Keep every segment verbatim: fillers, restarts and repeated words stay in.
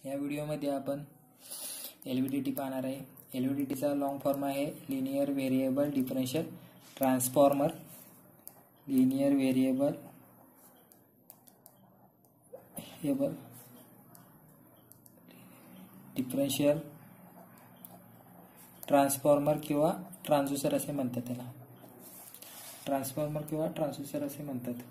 या व्हिडिओमध्ये आपण एलव्हीडीटी पाहणार आहे। एलव्हीडीटीचा लॉंग फॉर्म आहे linear variable differential transformer. Linear variable differential transformer किंवा ट्रान्सड्यूसर असे म्हणतात त्याला। ट्रान्सफॉर्मर किंवा ट्रान्सड्यूसर असे म्हणतात।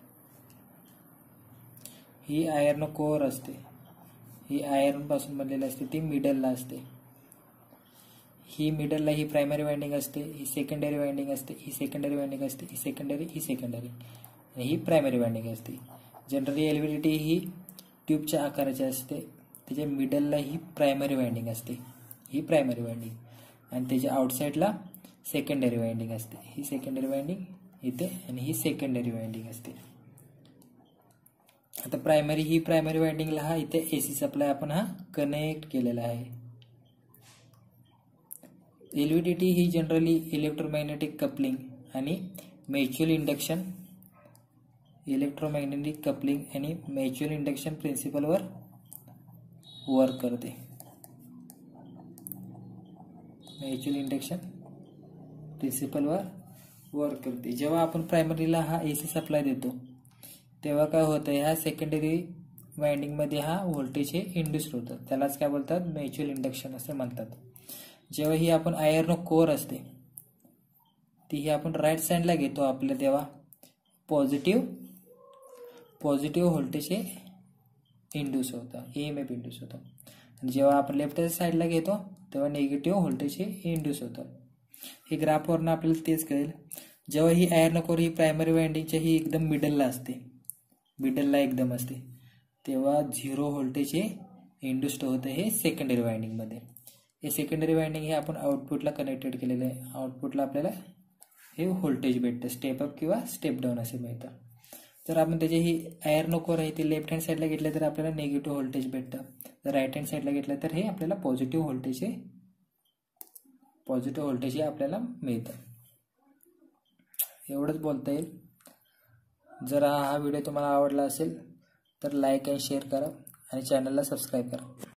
ही आयर्न कोअर असते, ही आयर्न पासून बनलेली असते, ती मिडलला असते। ही मिडलला ही प्रायमरी वाइंडिंग असते, ही सेकंडरी वाइंडिंग असते, ही सेकंडरी वाइंडिंग असते, ही सेकंडरी ही सेकंडरी आणि ही प्रायमरी वाइंडिंग असते। जनरली एलव्हीडीटी ही ट्यूबच्या आकाराची असते, त्याच्या मिडलला ही प्रायमरी वाइंडिंग असते, ही प्रायमरी वाइंडिंग आणि त्याच्या आउटसाइडला सेकंडरी वाइंडिंग असते। ही सेकंडरी वाइंडिंग इथे आणि ही सेकंडरी वाइंडिंग असते। आता प्रायमरी ही प्रायमरी वाइंडिंगला हा इथे एसी सप्लाय आपण हा कनेक्ट केलेला आहे। एलव्हीडीटी ही जनरली इलेक्ट्रोमॅग्नेटिक कपलिंग आणि म्युच्युअल इंडक्शन इलेक्ट्रोमॅग्नेटिक कपलिंग आणि म्युच्युअल इंडक्शन प्रिन्सिपलवर वर्क करते। म्युच्युअल इंडक्शन प्रिन्सिपलवर वर्क करते। जेव्हा आपण प्रायमरीला हा एसी सप्लाय देतो तेव्हा काय होतं, ह्या सेकंडरी वाइंडिंग मध्ये हा व्होल्टेज हे इंड्यूस होतं, त्यालाच काय बोलतात, म्युच्युअल इंडक्शन असे म्हणतात। जेव्हा ही आपण आयर्न कोअर असते ती ही आपण राईट साइडला घेतो आपल्या, तेव्हा पॉझिटिव्ह पॉझिटिव्ह व्होल्टेज हे इंड्यूस होतं, ईएमएफ इंड्यूस होतं। आणि जेव्हा आपण लेफ्ट साइडला घेतो तेव्हा निगेटिव्ह व्होल्टेज हे इंड्यूस होतं। हे ग्राफवरून आपल्याला तेच कळेल। जेव्हा ही आयर्न कोअर ही प्रायमरी वाइंडिंगच्या ही एकदम मिडलला असते, मिडलला एकदम असते, तेव्हा झिरो व्होल्टेज हे इंड्यूस्ड होतं हे सेकंडरी वाइंडिंग मध्ये। हे सेकंडरी वाइंडिंग हे आपण आउटपुटला कनेक्टेड केलेलं आहे। आउटपुटला आपल्याला हे व्होल्टेज भेटतं, स्टेप अप किंवा स्टेप डाऊन असे मिळतं। जर आपण त्याची ही आयर्न कोअर आहे ती लेफ्ट हँड साइडला घेतलं तर आपल्याला निगेटिव्ह व्होल्टेज भेटतं, जर राईट हँड साइडला घेतलं तर हे आपल्याला पॉझिटिव्ह व्होल्टेज हे पॉझिटिव्ह व्होल्टेज हे आपल्याला मिळतं। एवढंच बोलता येईल। जर हा व्हिडिओ तुम्हाला आवडला असेल तर लाईक आणि शेअर करा आणि चॅनलला सबस्क्राईब करा।